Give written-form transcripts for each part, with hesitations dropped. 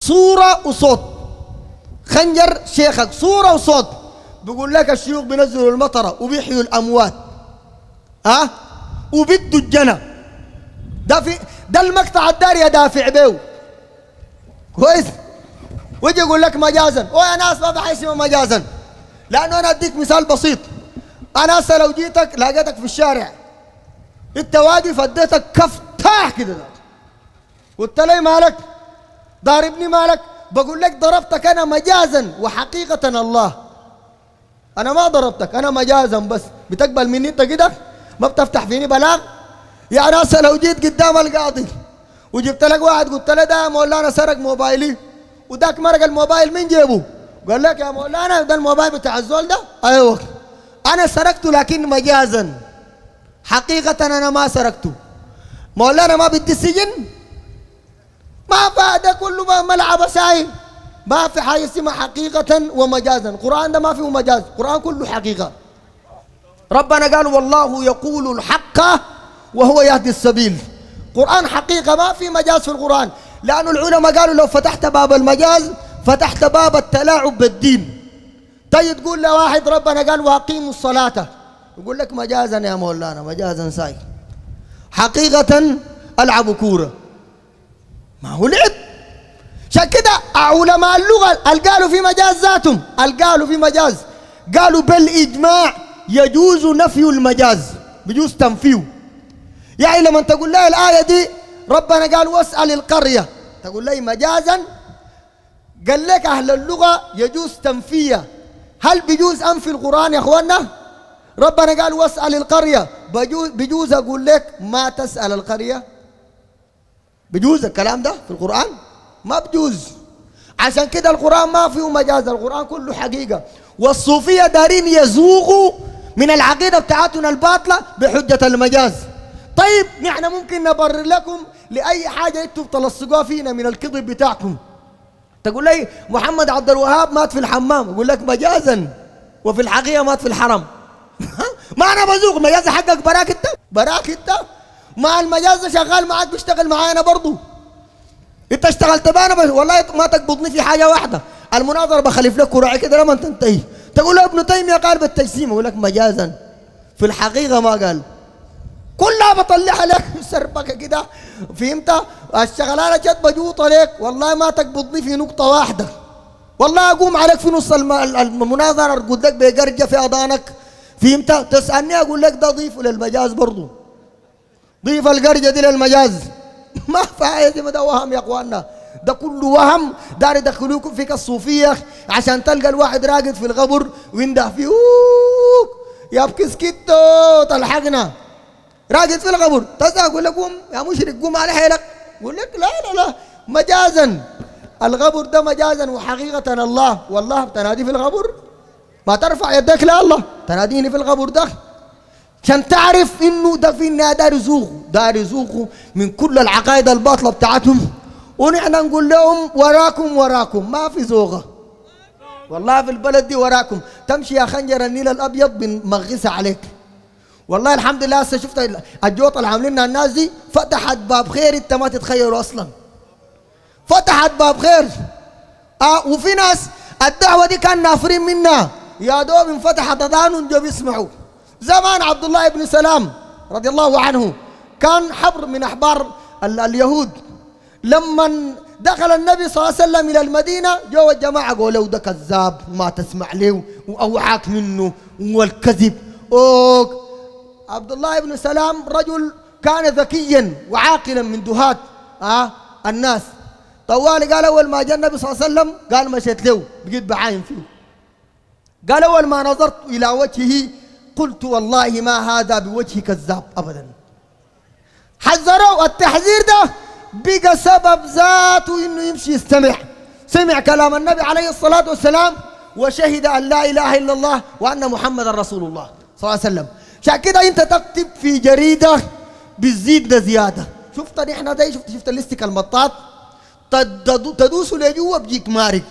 صورة وصوت. خنجر شيخك صورة وصوت. بيقول لك الشيوخ بينزلوا المطرة وبيحيوا الأموات وبيدوا الجنة. ده المقطع الداري يدافع به كويس. ويجي يقول لك مجازا. ويا ناس ما بحيسمه مجازا، لأنه أنا أديك مثال بسيط. أنا هسه لو جيتك لقيتك في الشارع أنت واقف اديتك كفتاح كده قلت لي مالك ضاربني مالك، بقول لك ضربتك أنا مجازا وحقيقة الله أنا ما ضربتك، أنا مجازا بس. بتقبل مني أنت كده؟ ما بتفتح فيني بلاغ؟ يا ناس لو جيت قدام القاضي وجبت لك واحد قلت له ده مولانا سرق موبايلي وذاك مرق الموبايل من جيبه، قال لك يا مولانا ده الموبايل بتاع الزول ده؟ ايوه انا سرقته لكن مجازا، حقيقة انا ما سرقته. مولانا ما بدي السجن؟ ما فاده كله ما ملعب سايل، ما في حاجه اسمها حقيقة ومجازا. القرآن ده ما فيه مجاز، القرآن كله حقيقة. ربنا قال والله يقول الحق وهو يهدي السبيل. قرآن حقيقة ما في مجاز في القرآن، لأن العلماء قالوا لو فتحت باب المجاز فتحت باب التلاعب بالدين. طيب تقول لواحد ربنا قال واقيموا الصلاة، يقول لك مجازا يا مولانا مجازا ساي، حقيقة ألعب كورة. ما هو لعب. عشان كده علماء اللغة قالوا في مجاز ذاتهم، قالوا في مجاز، قالوا بالإجماع يجوز نفي المجاز، بيجوز تنفيه. يعني لما تقول لي الآية دي ربنا قال واسأل القرية، تقول لي مجازا، قال لك أهل اللغة يجوز تنفيه. هل بيجوز أنفي القرآن يا أخوانا؟ ربنا قال واسأل القرية، بيجوز أقول لك ما تسأل القرية؟ بيجوز الكلام ده في القرآن؟ ما بجوز. عشان كده القرآن ما فيه مجاز، القرآن كله حقيقة. والصوفية دارين يزوغوا من العقيدة بتاعتنا الباطلة بحجة المجاز. طيب نحن ممكن نبرر لكم لأي حاجة انتم بتلصقوها فينا من الكذب بتاعكم. تقول لي محمد عبد الوهاب مات في الحمام، أقول لك مجازا وفي الحقيقة مات في الحرم. ما أنا بزوق مجاز حقك براك أنت، براك أنت. ما المجاز شغال معك بيشتغل معايا أنا برضو. أنت اشتغلت بانا بس والله ما تقبضني في حاجة واحدة. المناظرة بخلف لك كراعي كده لما تنتهي. تقول له ابن تيمية قال بالتجسيم، أقول لك مجازا في الحقيقة ما قال. كلها بطلعها لك سربكه كده، فهمت؟ الشغلانه جت بجوط عليك، والله ما تقبضني في نقطه واحده، والله اقوم عليك في نص المناظره ارقد لك بقرجه في اذانك، فهمت؟ تسالني اقول لك ده ضيف للمجاز برضه، ضيف القرجه دي للمجاز. ما فايده، ما ده وهم يا اخواننا، ده كله وهم. دار يدخلوكم فيك الصوفيه عشان تلقى الواحد راقد في القبر وينده فيه يا بكسكتو تلحقنا، راقد في القبر. تسأل أقول لك قوم يا مشرك قوم على حيلك، يقول لك لا لا لا مجازا. القبر ده مجازا وحقيقة الله. والله تنادي في القبر ما ترفع يدك لله، تناديني في القبر ده عشان تعرف انه ده في النهاية دار يزوغوا من كل العقائد الباطلة بتاعتهم. ونحن نقول لهم وراكم وراكم، ما في زوغة والله في البلد دي وراكم. تمشي يا خنجر النيل الأبيض بنمغسها عليك. والله الحمد لله هسه شفت الجوطه اللي عاملينها الناس دي، فتحت باب خير انت ما تتخيلوا اصلا، فتحت باب خير. وفي ناس الدعوه دي كان نافرين منها، يا دوب انفتحت اذانهم جو بيسمعوا. زمان عبد الله بن سلام رضي الله عنه كان حبر من احبار اليهود. لما دخل النبي صلى الله عليه وسلم الى المدينه جو الجماعه قالوا ده كذاب ما تسمع له واوعاك منه والكذب. عبد الله بن سلام رجل كان ذكيا وعاقلا من دهات الناس. طوالي قال اول ما جاء النبي صلى الله عليه وسلم قال مشيت له بقيت بعاين فيه. قال اول ما نظرت الى وجهه قلت والله ما هذا بوجه كذاب ابدا. حذروا التحذير ده بقى سبب ذاته انه يمشي يستمع. سمع كلام النبي عليه الصلاه والسلام وشهد ان لا اله الا الله وان محمدا رسول الله صلى الله عليه وسلم. عشان كده انت تكتب في جريده بالزيد ده زياده. شفت نحن ده، شفت الاستيك المطاط تدوسه لجوا بيجيك مارق،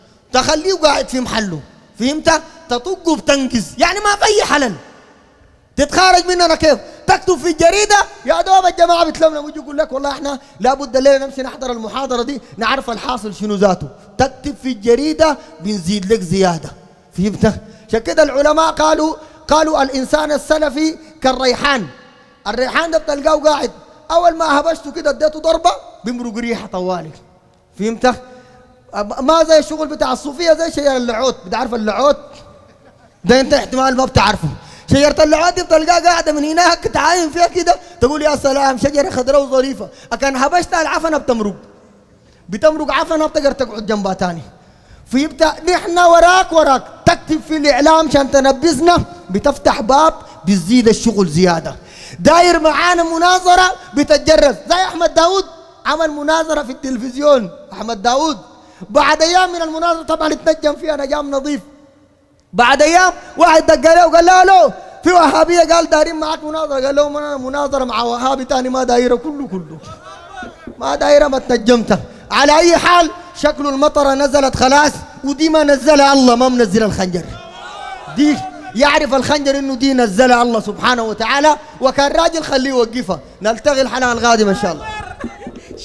تخليه قاعد في محله، فهمت؟ تطقه بتنقز، يعني ما في اي حلل. تتخارج مننا كيف؟ تكتب في الجريده يا دوب الجماعه بتلمنا ويجي يقول لك والله احنا لابد الليله نمشي نحضر المحاضره دي نعرف الحاصل شنو ذاته. تكتب في الجريده بنزيد لك زياده. فهمت؟ عشان كده العلماء قالوا الانسان السلفي كالريحان. الريحان ده بتلقاه قاعد اول ما هبشته كده اديته ضربه بيمرق ريحه طوالي. فهمت؟ ما زي الشغل بتاع الصوفيه زي شجر اللعود. بتعرف اللعود؟ ده انت احتمال ما بتعرفه. شجرة اللعود دي بتلقاها قاعدة من هناك تعاين فيها كده تقول يا سلام شجرة خضراء وظريفة. أكان هبشتها العفنة بتمرق عفنة بتقدر تقعد جنبها تاني. فيبدأ نحن وراك تكتب في الإعلام عشان تنبذنا بتفتح باب بتزيد الشغل زيادة. داير معانا مناظرة بتتجرس زي أحمد داود عمل مناظرة في التلفزيون. أحمد داود بعد أيام من المناظرة طبعا اتنجم فيها نجام نظيف. بعد ايام واحد دق عليه وقال له الو في وهابيه قال دايرين معك مناظره. قال لهم انا مناظره مع وهابي ثاني ما دايره كله ما دايره ما تنجمت. على اي حال شكل المطره نزلت خلاص ودي ما نزلها الله ما منزل الخنجر. دي يعرف الخنجر انه دي نزلها الله سبحانه وتعالى وكان راجل خليه يوقفها. نلتقي الحلقه القادمه ان شاء الله.